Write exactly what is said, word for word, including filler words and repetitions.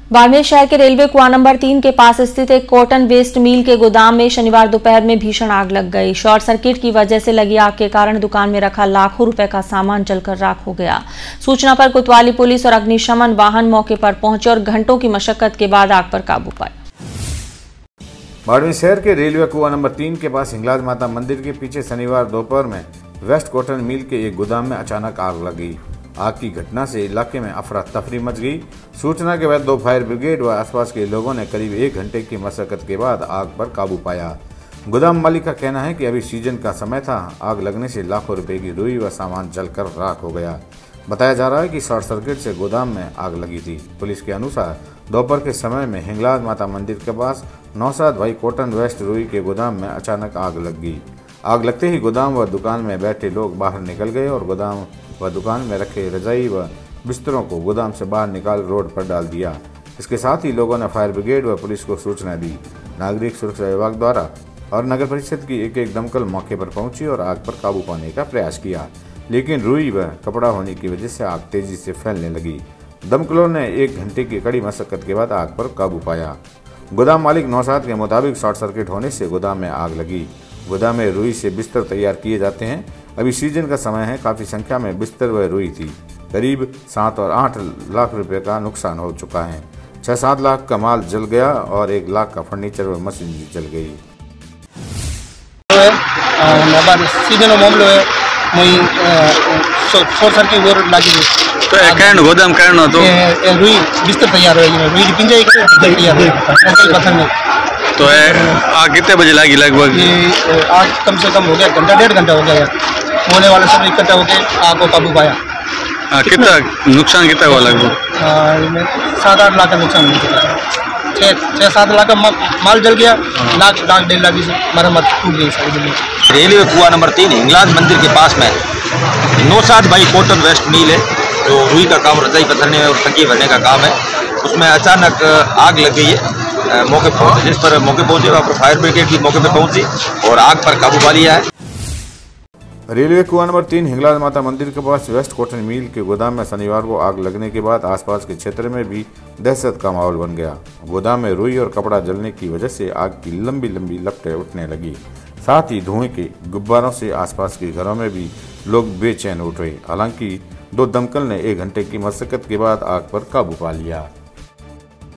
बाड़मेर शहर के रेलवे कुआं नंबर तीन के पास स्थित एक कॉटन वेस्ट मिल के गोदाम में शनिवार दोपहर में भीषण आग लग गई। शॉर्ट सर्किट की वजह से लगी आग के कारण दुकान में रखा लाखों रुपए का सामान जलकर राख हो गया। सूचना पर कोतवाली पुलिस और अग्निशमन वाहन मौके पर पहुंचे और घंटों की मशक्कत के बाद आग पर काबू पाया। बाड़मेर शहर के रेलवे कुआं नंबर तीन के पास हिंगलाज माता मंदिर के पीछे शनिवार दोपहर में वेस्ट कॉटन मिल के एक गोदाम में अचानक आग लगी। आग की घटना से इलाके में अफरा तफरी मच गई। सूचना के बाद दो फायर ब्रिगेड व आसपास के लोगों ने करीब एक घंटे की मशक्कत के बाद आग पर काबू पाया। गोदाम मालिक का कहना है कि अभी सीजन का समय था। आग लगने से लाखों रुपए की रुई व सामान जलकर राख हो गया। बताया जा रहा है कि शॉर्ट सर्किट से गोदाम में आग लगी थी। पुलिस के अनुसार दोपहर के समय में हिंगलाज माता मंदिर के पास नौशाद भाई कॉटन वेस्ट रुई के गोदाम में अचानक आग लग गई। आग लगते ही गोदाम व दुकान में बैठे लोग बाहर निकल गए और गोदाम व दुकान में रखे रजाई व बिस्तरों को गोदाम से बाहर निकाल रोड पर डाल दिया। इसके साथ ही लोगों ने फायर ब्रिगेड व पुलिस को सूचना दी। नागरिक सुरक्षा विभाग द्वारा और नगर परिषद की एक एक दमकल मौके पर पहुंची और आग पर काबू पाने का प्रयास किया, लेकिन रुई व कपड़ा होने की वजह से आग तेजी से फैलने लगी। दमकलों ने एक घंटे की कड़ी मशक्कत के बाद आग पर काबू पाया। गोदाम मालिक नौशाद के मुताबिक शॉर्ट सर्किट होने से गोदाम में आग लगी। गोदाम में रुई से बिस्तर तैयार किए जाते हैं। अभी सीजन का समय है। काफी संख्या में बिस्तर व रुई थी। करीब सात और आठ लाख रुपए का नुकसान हो चुका है। छह सात लाख का माल जल गया और एक लाख का फर्नीचर व मशीन भी जल गई। सीजन मामलो है मुई शॉर्ट सर्किट और लागी तो कारण गोदाम कारण हो तो रुई बिस्तर तैयार हो गई। रुई की पिंजाई तैयार हो पत्थर में। तो आग कितने बजे लगी लगभग? आग कम से कम हो गया घंटा डेढ़ घंटा हो गया। होने वाले सब इकट्ठा होकर आग को काबू पाया। आ, कितना नुकसान कितना हुआ लगभग? सात आठ लाख का नुकसान हो चुका है। छः छः सात लाख का माल जल गया। लाख लाख डेढ़ लाख की मरम्मत टूट गई सारी जमीन। रेलवे कुआं नंबर तीन हिंगलाज मंदिर के पास में नौशाद भाई कॉटन वेस्ट मिल है, जो रुई का काम रजाई पथरने और तकिए भरने का काम है। उसमें अचानक आग लग गई है। मौके पहुंचे जिस पर मौके पहुंचे वहाँ पर फायर ब्रिगेड भी मौके पर पहुंची और आग पर काबू पा लिया है। रेलवे कुआं नंबर तीन हिंगलाज माता मंदिर के पास वेस्ट कॉटन मिल के गोदाम में शनिवार को आग लगने के बाद आसपास के क्षेत्र में भी दहशत का माहौल बन गया। गोदाम में रुई और कपड़ा जलने की वजह से आग की लंबी लंबी लपटें उठने लगी। साथ ही धुएं के गुब्बारों से आसपास के घरों में भी लोग बेचैन उठ रहे। हालांकि दो दमकल ने एक घंटे की मशक्कत के बाद आग पर काबू पा लिया।